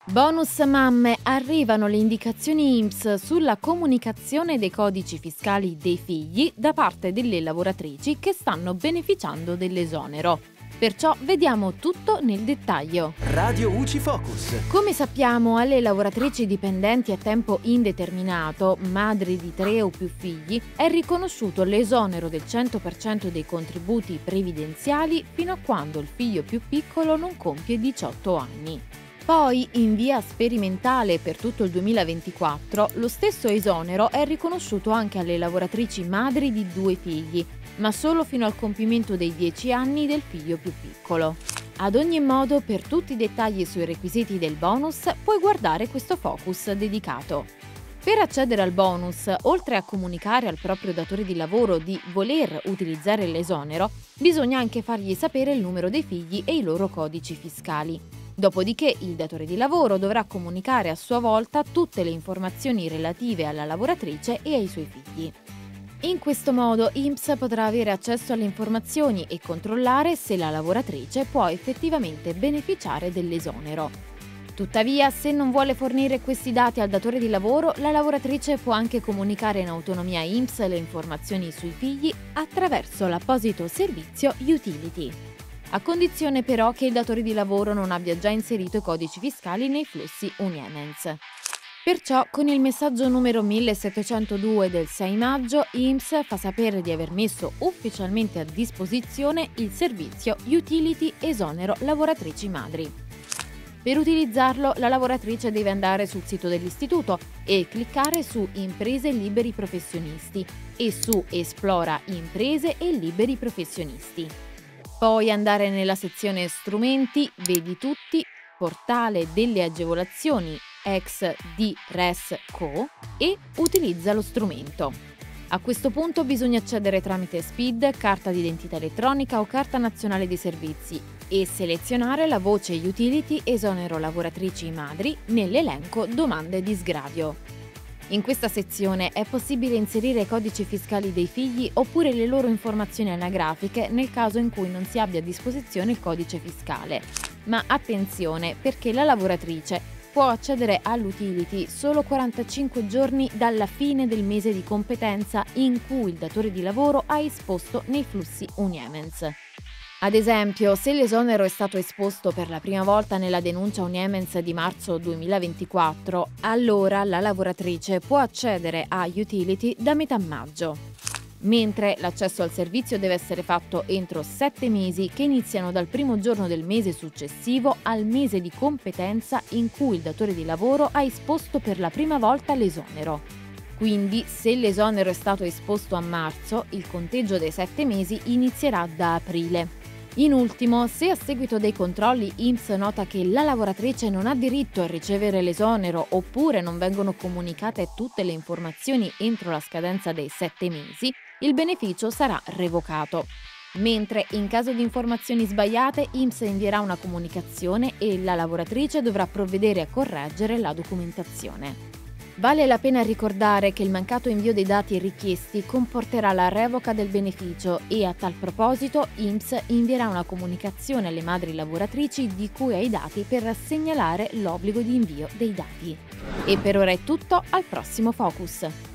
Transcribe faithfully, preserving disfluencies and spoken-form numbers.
Bonus mamme, arrivano le indicazioni I N P S sulla comunicazione dei codici fiscali dei figli da parte delle lavoratrici che stanno beneficiando dell'esonero. Perciò vediamo tutto nel dettaglio. Radio U C I Focus. Come sappiamo, alle lavoratrici dipendenti a tempo indeterminato, madri di tre o più figli, è riconosciuto l'esonero del cento per cento dei contributi previdenziali fino a quando il figlio più piccolo non compie diciotto anni. Poi, in via sperimentale per tutto il duemilaventiquattro, lo stesso esonero è riconosciuto anche alle lavoratrici madri di due figli, ma solo fino al compimento dei dieci anni del figlio più piccolo. Ad ogni modo, per tutti i dettagli sui requisiti del bonus, puoi guardare questo focus dedicato. Per accedere al bonus, oltre a comunicare al proprio datore di lavoro di voler utilizzare l'esonero, bisogna anche fargli sapere il numero dei figli e i loro codici fiscali. Dopodiché il datore di lavoro dovrà comunicare a sua volta tutte le informazioni relative alla lavoratrice e ai suoi figli. In questo modo I N P S potrà avere accesso alle informazioni e controllare se la lavoratrice può effettivamente beneficiare dell'esonero. Tuttavia, se non vuole fornire questi dati al datore di lavoro, la lavoratrice può anche comunicare in autonomia a I N P S le informazioni sui figli attraverso l'apposito servizio Utility. A condizione però che il datore di lavoro non abbia già inserito i codici fiscali nei flussi Uniemens. Perciò, con il messaggio numero millesettecentodue del sei maggio, I N P S fa sapere di aver messo ufficialmente a disposizione il servizio Utility Esonero Lavoratrici Madri. Per utilizzarlo, la lavoratrice deve andare sul sito dell'istituto e cliccare su Imprese Liberi Professionisti e su Esplora Imprese e Liberi Professionisti. Poi andare nella sezione Strumenti, Vedi tutti, Portale delle agevolazioni ex D R E S Co e utilizza lo strumento. A questo punto bisogna accedere tramite S P I D, carta d'identità elettronica o carta nazionale dei servizi e selezionare la voce Utility Esonero Lavoratrici Madri nell'elenco Domande di sgravio. In questa sezione è possibile inserire i codici fiscali dei figli oppure le loro informazioni anagrafiche nel caso in cui non si abbia a disposizione il codice fiscale. Ma attenzione, perché la lavoratrice può accedere all'utility solo quarantacinque giorni dalla fine del mese di competenza in cui il datore di lavoro ha esposto nei flussi Uniemens. Ad esempio, se l'esonero è stato esposto per la prima volta nella denuncia Uniemens di marzo duemilaventiquattro, allora la lavoratrice può accedere a Utility da metà maggio. Mentre l'accesso al servizio deve essere fatto entro sette mesi che iniziano dal primo giorno del mese successivo al mese di competenza in cui il datore di lavoro ha esposto per la prima volta l'esonero. Quindi, se l'esonero è stato esposto a marzo, il conteggio dei sette mesi inizierà da aprile. In ultimo, se a seguito dei controlli I N P S nota che la lavoratrice non ha diritto a ricevere l'esonero oppure non vengono comunicate tutte le informazioni entro la scadenza dei sette mesi, il beneficio sarà revocato. Mentre in caso di informazioni sbagliate, I N P S invierà una comunicazione e la lavoratrice dovrà provvedere a correggere la documentazione. Vale la pena ricordare che il mancato invio dei dati richiesti comporterà la revoca del beneficio e a tal proposito I N P S invierà una comunicazione alle madri lavoratrici di cui ha i dati per segnalare l'obbligo di invio dei dati. E per ora è tutto, al prossimo Focus!